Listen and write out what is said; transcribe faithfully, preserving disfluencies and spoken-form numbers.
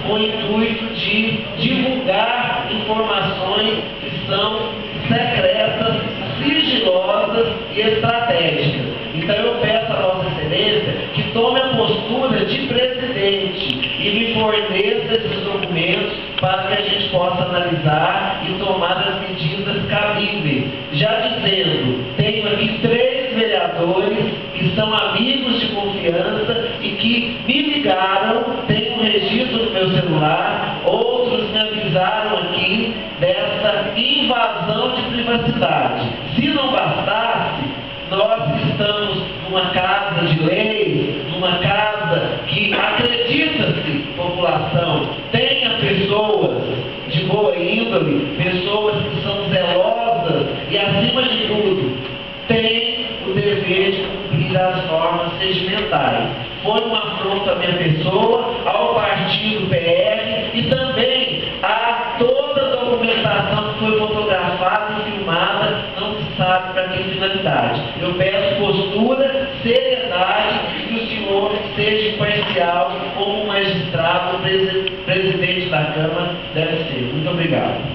com o intuito de divulgar informações que são secretas, sigilosas e estratégicas. Então eu peço a Vossa Excelência que tome a postura de presidente e me forneça esses documentos para que a gente possa analisar e tomar as medidas cabíveis. Já dizendo, tenho aqui três vereadores que são amigos de confiança e que me ligaram, tem um registro no meu celular, outros me avisaram aqui dessa invasão de privacidade. Se não bastasse, nós estamos numa casa de leis, numa casa que acredita-se, população, tenha pessoas de boa índole, pessoas que são zelosas e, acima de tudo, têm o dever de cumprir as normas regimentais. Foi uma afronta à minha pessoa, ao partido P R e também a toda a documentação que foi fotografada e filmada, não se sabe para que finalidade. Eu peço postura, seriedade e que o senhor seja imparcial como um magistrado, presidente da Câmara deve ser. Muito obrigado.